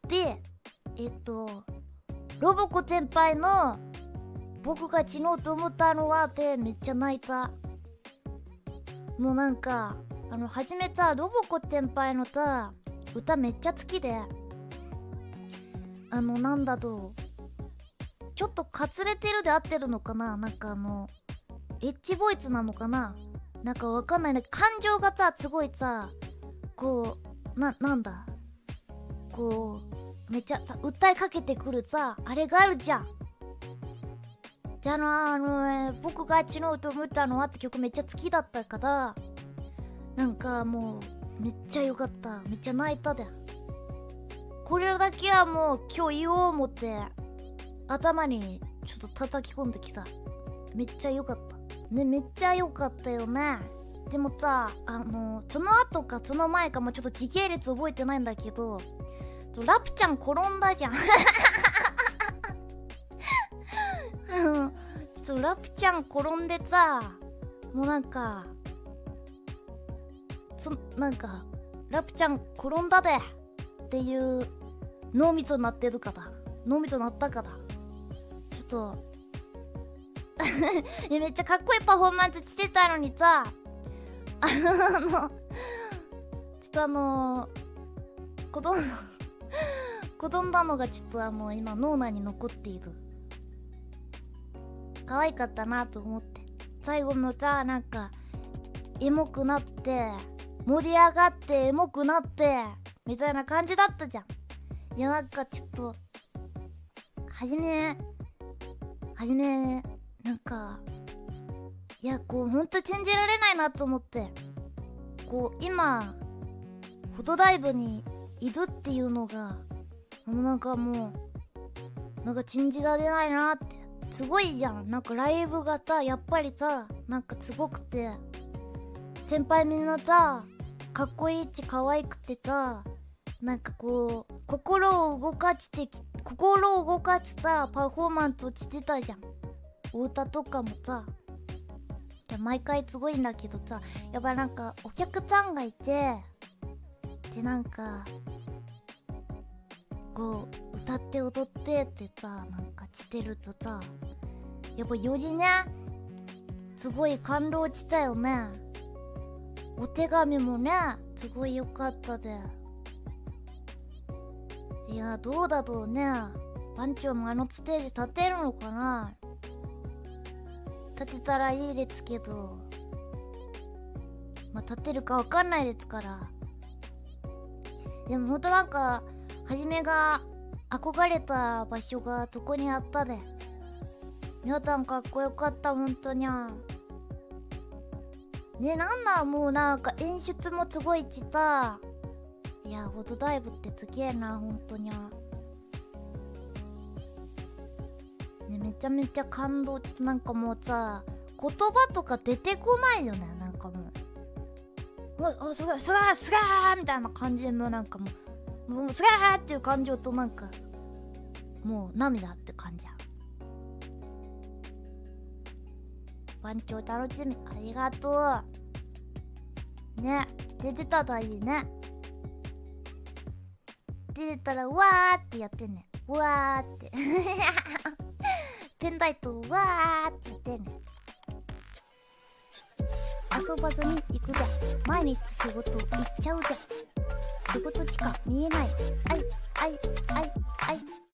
でロボコ先輩の僕が死のうと思ったのはってめっちゃ泣いた。もうなんか初めさロボコ先輩のさ歌めっちゃ好きで、なんだとちょっとかつれてるで合ってるのかな、なんかエッジボイスなのかな、なんかわかんないね。感情がさすごいさこうなんだこうめっちゃさ訴えかけてくるさあれがあるじゃん。で僕が死のうと思ったのはって曲めっちゃ好きだったから、なんかもうめっちゃ良かった。めっちゃ泣いたで。これだけはもう今日言おう思って頭にちょっと叩き込んできた。めっちゃ良かったね。めっちゃ良かったよね。でもさその後かその前かもちょっと時系列覚えてないんだけど、ラプちゃん転んだじゃんちょっとラプちゃん転んでさ、もうなんかラプちゃん転んだでっていう脳みそになってるから脳みそになったからちょっとめっちゃかっこいいパフォーマンスしてたのにさちょっと子供だのがちょっと今脳内に残っている。可愛かったなと思って、最後もさなんかエモくなって盛り上がってエモくなってみたいな感じだったじゃん。いやなんかちょっとはじめなんかいやこうほんと信じられないなと思って、こう今フォトライブにいるっていうのがなんか信じられないなって。すごいじゃん、なんかライブがさやっぱりさなんかすごくて、先輩みんなさかっこいいし可愛くてさ、なんかこう心を動かしたパフォーマンスをしてたじゃん。お歌とかもさ毎回すごいんだけどさ、やっぱなんかお客さんがいてでなんかこう歌って踊ってってさなんかしてるとさやっぱよりねすごい感動したよね。お手紙もねすごい良かったで。いやどうだろうね、番長もステージ立てるのかな。立てたらいいですけど、立てるかわかんないですから。でもほんとなんかはじめが憧れた場所がそこにあったで。皆さんかっこよかったほんとにゃね。なんだもうなんか演出もすごいちた。いやフォトダイブってすげえなほんとにゃね。めちゃめちゃ感動。ちょっとなんかもうさ言葉とか出てこないよね。なんかもうすごいすがーみたいな感じで、もうなんかもうすがーっていう感情となんかもう涙って感じや。番長楽しみありがとうね。出てたらいいね。出てたらわーってやってね。わーってペンライトわーってやってね。遊ばずに行くぜ。毎日仕事行っちゃうぜ。仕事しか見えない。あいあいあいあい。